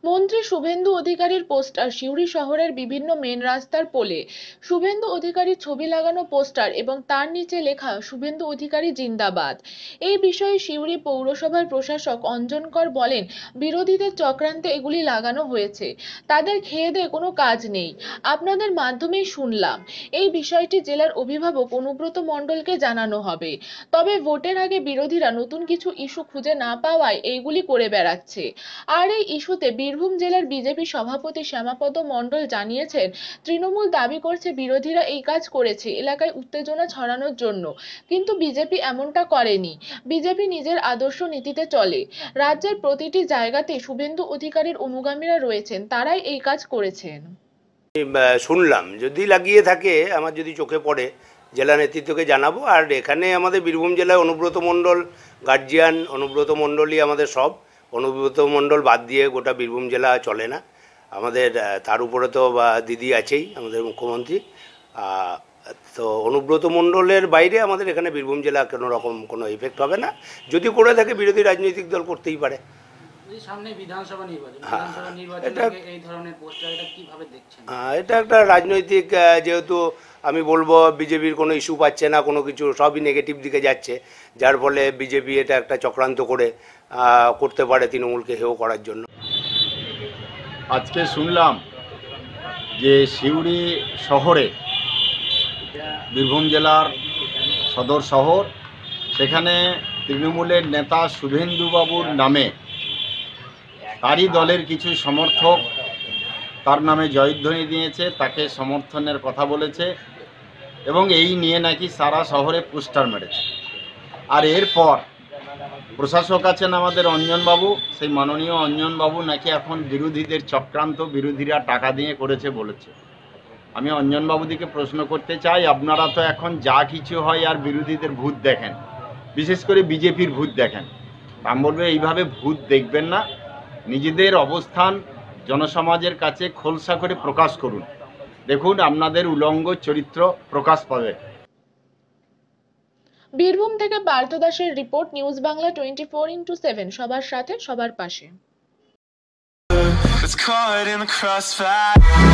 মন্ত্রী শুভেন্দু অধিকারীর পোস্টার সিউড়ি শহরের বিভিন্ন মেন রাস্তার পোলে। শুভেন্দু অধিকারীর ছবি লাগানো পোস্টার এবং তার নিচে লেখা শুভেন্দু অধিকারী জিন্দাবাদ। এই বিষয়ে সিউড়ি পৌরসভার প্রশাসক অঞ্জন কর বলেন, বিরোধীদের চক্রান্তে এগুলি লাগানো হয়েছে। তাদের খেয়েদেয়ে কোনো কাজ নেই। আপনাদের মাধ্যমেই শুনলাম। এই বিষয়টি জেলার অভিভাবক অনুব্রত মণ্ডলকে জানানো হবে। তবে ভোটের আগে বিরোধীরা নতুন কিছু ইস্যু খুঁজে না পাওয়ায় এইগুলি করে বেড়াচ্ছে। আর এই ইস্যুতে বীরভূম জেলার বিজেপি সভাপতি শ্যামাপদ মণ্ডল জানিয়েছেন, তৃণমূল দাবি করছে বিরোধীরা এই কাজ করেছে এলাকায় উত্তেজনা ছড়ানোর জন্য, কিন্তু বিজেপি এমনটা করেনি। বিজেপি নিজের আদর্শ নীতিতে চলে। রাজ্যের প্রতিটি জায়গাতে শুভেন্দু অধিকারীর অনুগামীরা রয়েছেন, তারাই এই কাজ করেছেন। শুনলাম, যদি লাগিয়ে থাকে, আমার যদি চোখে পড়ে জেলা নেতৃত্বকে জানাবো। আর এখানে আমাদের বীরভূম জেলায় অনুব্রত মণ্ডল গার্জিয়ান, অনুব্রত মণ্ডলই আমাদের সব। অনুব্রত মণ্ডল বাদ দিয়ে গোটা বীরভূম জেলা চলে না আমাদের। তার উপরে তো দিদি আছেই, আমাদের মুখ্যমন্ত্রী। তো অনুব্রত মণ্ডলের বাইরে আমাদের এখানে বীরভূম জেলা কোনো রকম কোনো ইফেক্ট হবে না। যদি করে থাকে বিরোধী রাজনৈতিক দল করতেই পারে। সামনে বিধানসভা নির্বাচন, এই ধরনের পোস্টার এটা কিভাবে দেখছেন? এটা একটা রাজনৈতিক, যেহেতু আমি বলবো বিজেপির কোনো ইস্যু পাচ্ছে না, কোনো কিছু, সবই নেগেটিভ দিকে যাচ্ছে, যার ফলে বিজেপি এটা একটা চক্রান্ত করতে পারে তৃণমূলকে হেয় করার জন্য। আজকে শুনলাম যে সিউড়ি শহরে, বীরভূম জেলার সদর শহর, সেখানে তৃণমূলের নেতা শুভেন্দুবাবুর নামে তারই দলের কিছু সমর্থক তার নামে জয়ধ্বনি দিয়েছে, তাকে সমর্থনের কথা বলেছে এবং এই নিয়ে নাকি সারা শহরে পোস্টার মেরেছে। আর এরপর প্রশাসক আছেন আমাদের অঞ্জনবাবু, সেই মাননীয় অঞ্জনবাবু নাকি এখন বিরোধীদের চক্রান্ত, বিরোধীরা টাকা দিয়ে করেছে বলেছে। আমি অঞ্জনবাবুদিকে প্রশ্ন করতে চাই, আপনারা তো এখন যা কিছু হয় আর বিরোধীদের ভূত দেখেন, বিশেষ করে বিজেপির ভূত দেখেন। আমি বলবো এইভাবে ভূত দেখবেন না, নিজেদের অবস্থান জনসমাজের কাছে খোলসা করে প্রকাশ করুন। দেখুন আপনাদের উলঙ্গ চরিত্র প্রকাশ পাবে। বীরভূম থেকে পার্থ দাসের রিপোর্ট, নিউজ বাংলা 24x7, সবার সাথে সবার পাশে।